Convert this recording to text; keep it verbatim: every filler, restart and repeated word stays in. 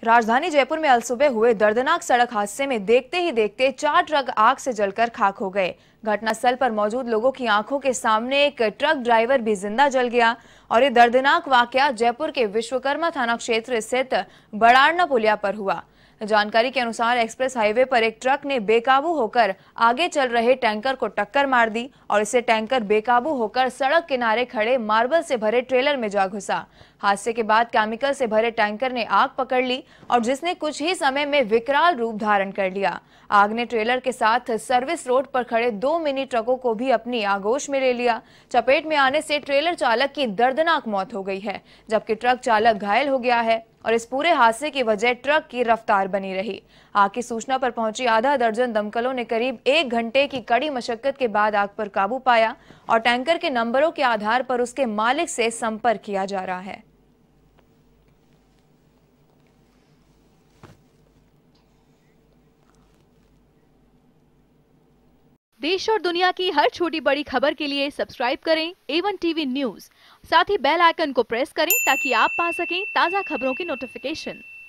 राजधानी जयपुर में अलसुबह हुए दर्दनाक सड़क हादसे में देखते ही देखते चार ट्रक आग से जलकर खाक हो गए। घटनास्थल पर मौजूद लोगों की आंखों के सामने एक ट्रक ड्राइवर भी जिंदा जल गया और ये दर्दनाक वाकया जयपुर के विश्वकर्मा थाना क्षेत्र स्थित बड़ारना पुलिया पर हुआ। जानकारी के अनुसार एक्सप्रेस हाईवे पर एक ट्रक ने बेकाबू होकर आगे चल रहे टैंकर को टक्कर मार दी और इससे टैंकर बेकाबू होकर सड़क किनारे खड़े मार्बल से भरे ट्रेलर में जा घुसा। हादसे के बाद केमिकल से भरे टैंकर ने आग पकड़ ली और जिसने कुछ ही समय में विकराल रूप धारण कर लिया। आग ने ट्रेलर के साथ सर्विस रोड पर खड़े दो मिनी ट्रकों को भी अपनी आगोश में ले लिया। चपेट में आने से ट्रेलर चालक की दर्दनाक मौत हो गई है, जबकि ट्रक चालक घायल हो गया है और इस पूरे हादसे की वजह ट्रक की रफ्तार बनी रही। आग की सूचना पर पहुंची आधा दर्जन दमकलों ने करीब एक घंटे की कड़ी मशक्कत के बाद आग पर काबू पाया और टैंकर के नंबरों के आधार पर उसके मालिक से संपर्क किया जा रहा है। देश और दुनिया की हर छोटी बड़ी खबर के लिए सब्सक्राइब करें ए वन टीवी न्यूज़। साथ ही बेल आइकन को प्रेस करें ताकि आप पा सकें ताज़ा खबरों की नोटिफिकेशन।